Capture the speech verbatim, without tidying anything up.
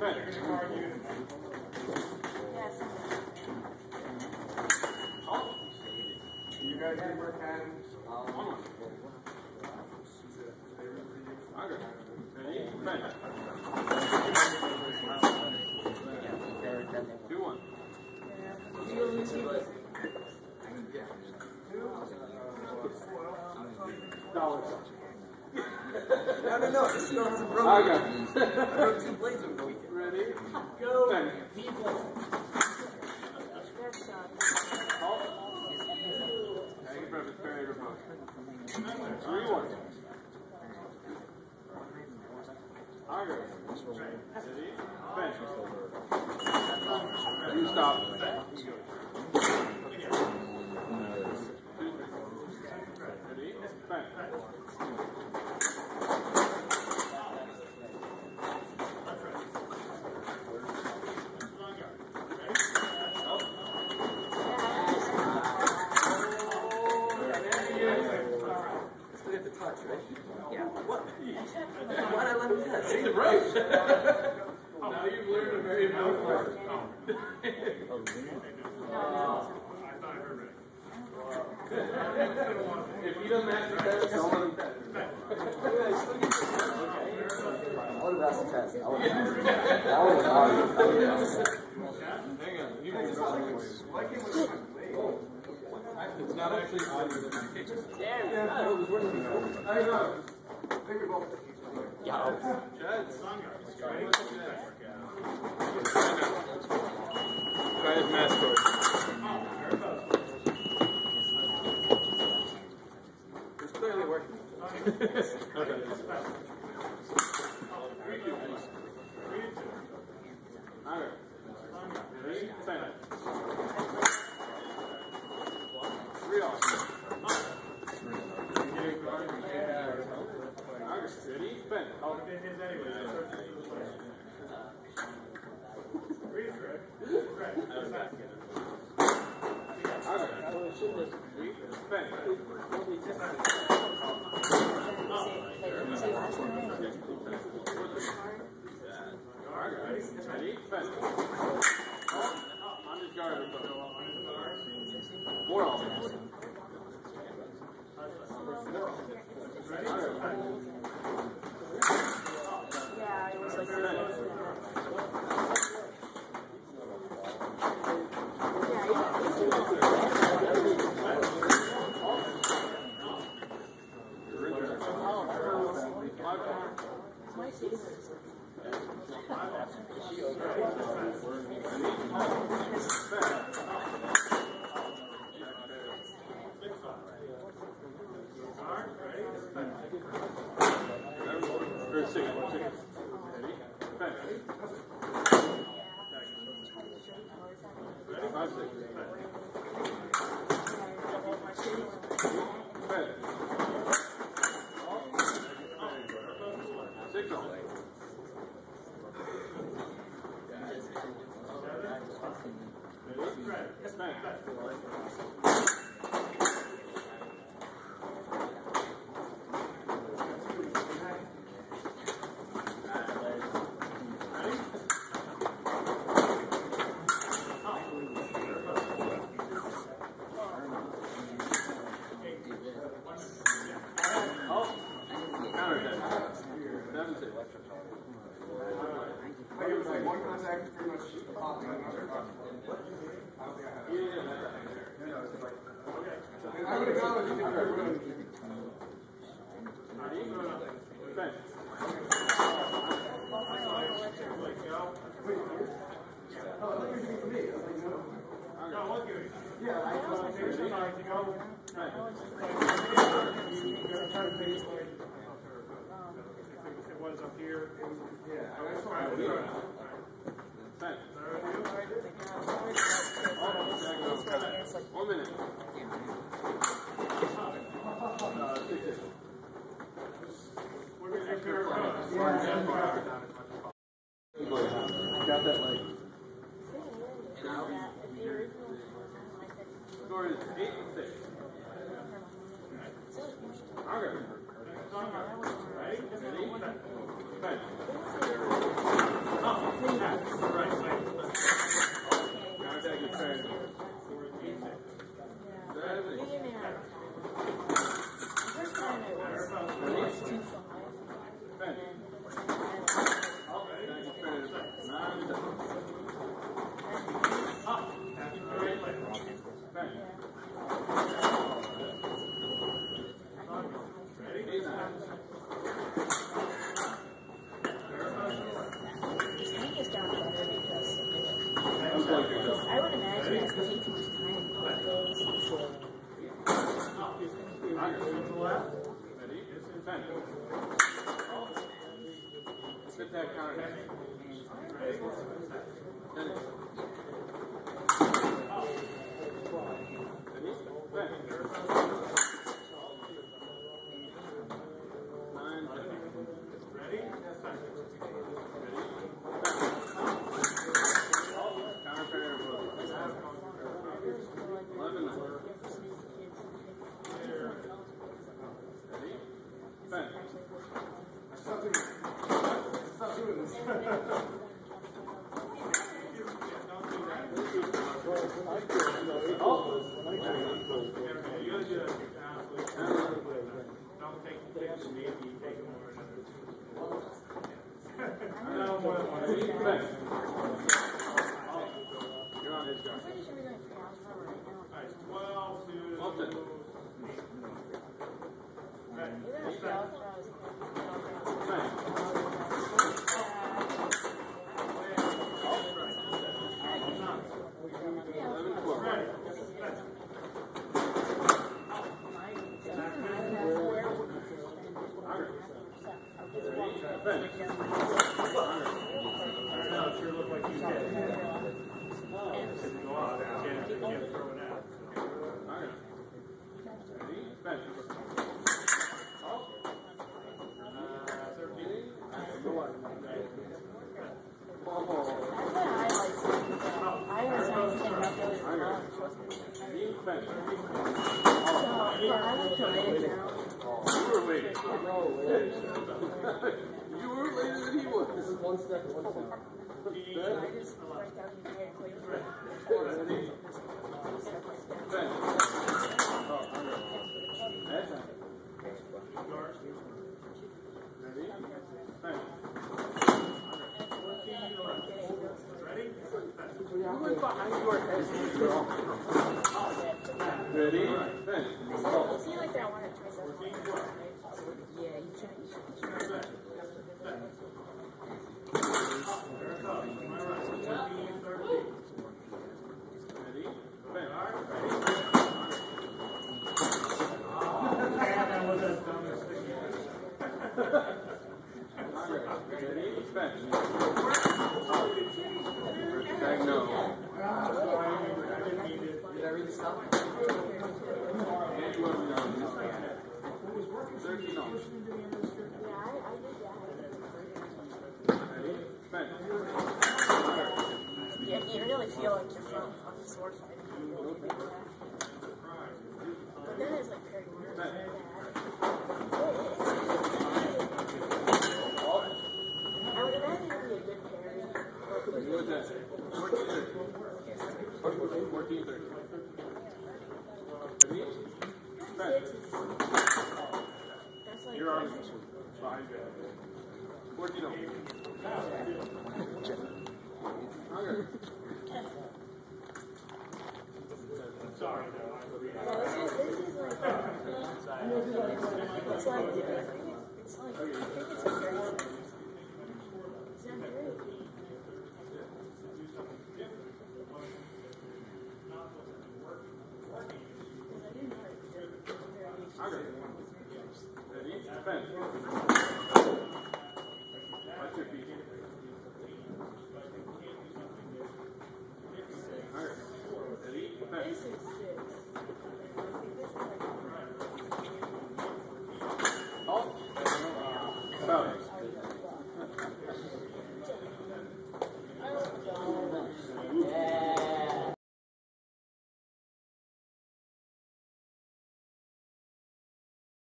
You guys can work hands. Two one. Dollars. No, no, no. This still hasn't broken. Okay. I broke two blades over the weekend. Ready? Go. Ten. People. Thank you, perfect. Very good one. Three one. Okay. Ready? Bench. You stop. Ready? Bench. Still get the touch, right? Yeah. What? Why'd I let him touch? It's a race. Now you've learned a very important part. If you don't match the test, don't let him test. I would have asked the test. I would have asked the test. That was obvious. Hang on. You can It's not actually obvious. Yeah, it was working before. I know. Yeah. Try his mascot. It's clearly working. Okay. Alright. Ready? Ten. Three off. Ready? Ben. Oh. Ready? Ben. On his guard. More off. Yeah, it was like One minute. Got that like. Score is eight and six. Okay. Ready? Ready? left. Ready? Ten. Sit that counter. Ready? Ten. Ready? Ten. Nine. Ready? Ten. Counter pair. Eleven. Ready? Ten. Stop doing this. Stop doing this. Don't take the picture of me if you take it more. Ready? Ten. You're on his go. Alright, twelve to Twelve to. Right. Ten. Eleven, twelve. Right. Ten. Now it sure looked like you did. Didn't go out. You can't, you can't throw it out. Ready? Ten. Thirteen. Oh. I was trying to think about those. Ready? Ten. Yeah, I like to write it down. You were late. You were later than he was. This is one step, one step. I just write down the equation. Ready? Ten. Oh, that's it. Ready? Ten. Ready? You went behind your head. Ready? Ten. Is he like that one that tries to yeah, you should. You should. Ready? Ten. That was as dumb as thing. Ready? Ten. Tag no. Did I read the stuff? And you have done this. Thirteen on. Yeah, I, I did that. Ready? Ten. Yeah, you really feel like you're from on the sword fight. But then it's like very weird. Ten. I would imagine it would be a good parry. What was that? Fourteen thirty. Fourteen thirty. Ready? Ten. That's like You're on this one. Five. Fourteen on. Hunger. Sorry, no. Yeah, this is, this is like, uh, it's like, it's like, I think it's a very, is that great? Hunger. Ready? Ten.